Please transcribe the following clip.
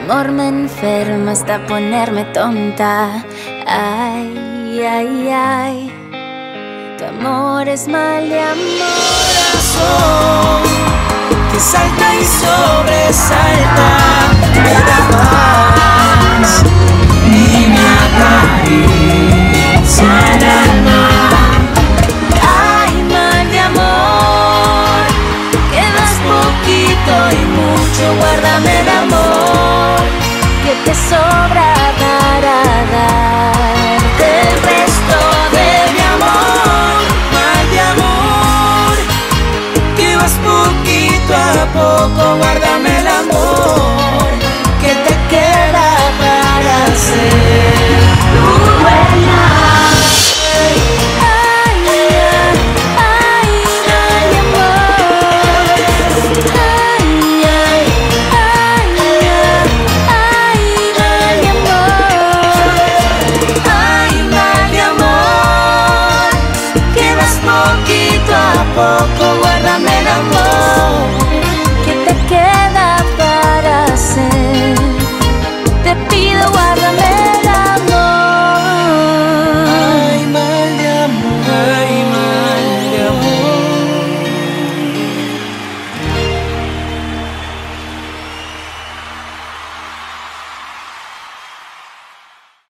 amor me enferma hasta ponerme tonta. Ay, ay, ay. Tu amor es mal de amor. Corazón que salta y sobresalta, me da más.